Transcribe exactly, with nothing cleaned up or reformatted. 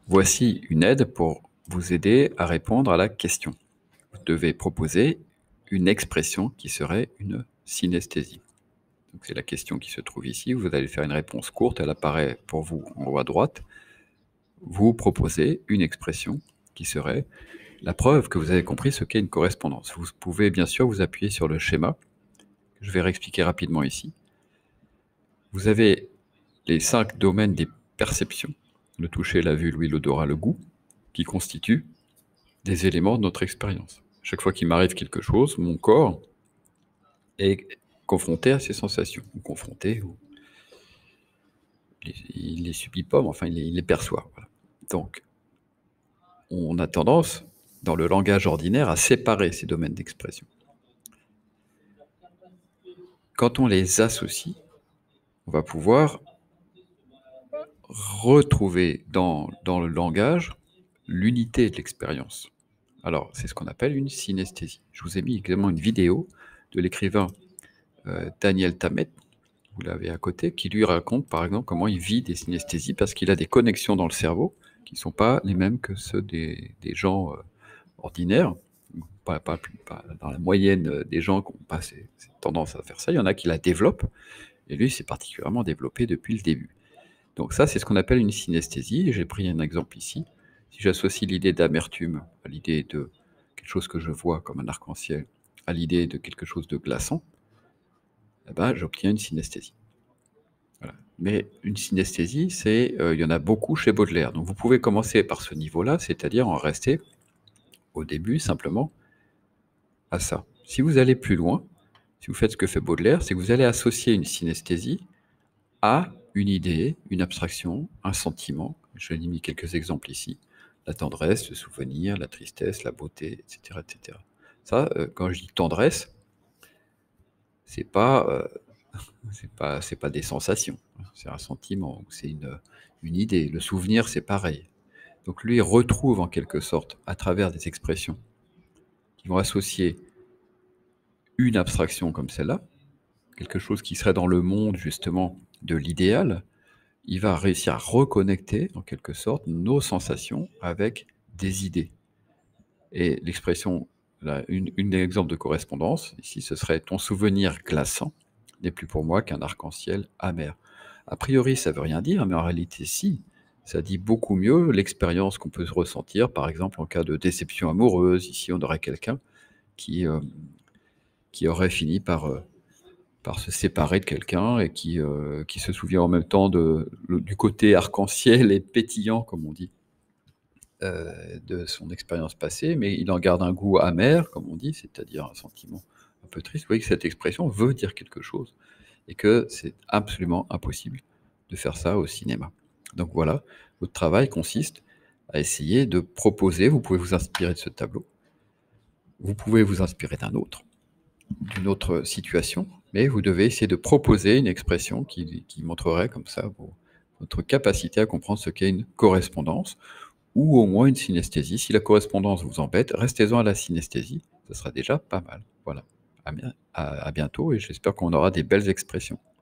Voici une aide pour vous aider à répondre à la question. Vous devez proposer une expression qui serait une synesthésie. Donc c'est la question qui se trouve ici. Vous allez faire une réponse courte, elle apparaît pour vous en haut à droite. Vous proposez une expression qui serait la preuve que vous avez compris ce qu'est une correspondance. Vous pouvez bien sûr vous appuyer sur le schéma. Je vais réexpliquer rapidement ici. Vous avez les cinq domaines des perceptions, le toucher, la vue, l'ouïe, l'odorat, le goût, qui constituent des éléments de notre expérience. Chaque fois qu'il m'arrive quelque chose, mon corps est confronté à ces sensations, ou confronté, ou il ne les subit pas, mais enfin il les, il les perçoit. Voilà. Donc, on a tendance, dans le langage ordinaire, à séparer ces domaines d'expression. Quand on les associe, on va pouvoir retrouver dans, dans le langage l'unité de l'expérience. Alors, c'est ce qu'on appelle une synesthésie. Je vous ai mis également une vidéo de l'écrivain euh, Daniel Tammet, vous l'avez à côté, qui lui raconte par exemple comment il vit des synesthésies parce qu'il a des connexions dans le cerveau qui ne sont pas les mêmes que ceux des, des gens euh, ordinaires, pas, pas, pas dans la moyenne des gens qui n'ont pas ces, cette tendance à faire ça. Il y en a qui la développent, et lui, c'est particulièrement développé depuis le début. Donc ça, c'est ce qu'on appelle une synesthésie. J'ai pris un exemple ici. Si j'associe l'idée d'amertume à l'idée de quelque chose que je vois comme un arc-en-ciel, à l'idée de quelque chose de glaçant, eh ben, j'obtiens une synesthésie. Voilà. Mais une synesthésie, c'est, euh, il y en a beaucoup chez Baudelaire. Donc vous pouvez commencer par ce niveau-là, c'est-à-dire en rester au début simplement à ça. Si vous allez plus loin, si vous faites ce que fait Baudelaire, c'est que vous allez associer une synesthésie à une idée, une abstraction, un sentiment. Je l'ai mis quelques exemples ici. La tendresse, le souvenir, la tristesse, la beauté, et cetera et cetera. Ça, euh, quand je dis tendresse, c'est pas, euh, c'est pas, c'est pas des sensations, c'est un sentiment, c'est une, une idée. Le souvenir, c'est pareil. Donc lui retrouve en quelque sorte, à travers des expressions qui vont associer une abstraction comme celle-là, quelque chose qui serait dans le monde justement de l'idéal, il va réussir à reconnecter en quelque sorte nos sensations avec des idées. Et l'expression, une, une exemple de correspondance, ici ce serait « ton souvenir glaçant n'est plus pour moi qu'un arc-en-ciel amer ». A priori ça veut rien dire, mais en réalité si, ça dit beaucoup mieux l'expérience qu'on peut ressentir, par exemple en cas de déception amoureuse. Ici on aurait quelqu'un qui, euh, qui aurait fini par... Euh, par se séparer de quelqu'un et qui, euh, qui se souvient en même temps de, le, du côté arc-en-ciel et pétillant, comme on dit, euh, de son expérience passée, mais il en garde un goût amer, comme on dit, c'est-à-dire un sentiment un peu triste. Vous voyez que cette expression veut dire quelque chose et que c'est absolument impossible de faire ça au cinéma. Donc voilà, votre travail consiste à essayer de proposer, vous pouvez vous inspirer de ce tableau, vous pouvez vous inspirer d'un autre, d'une autre situation, mais vous devez essayer de proposer une expression qui, qui montrerait comme ça vos, votre capacité à comprendre ce qu'est une correspondance, ou au moins une synesthésie. Si la correspondance vous embête, restez-en à la synesthésie, ce sera déjà pas mal. Voilà, à, à, à bientôt, et j'espère qu'on aura des belles expressions.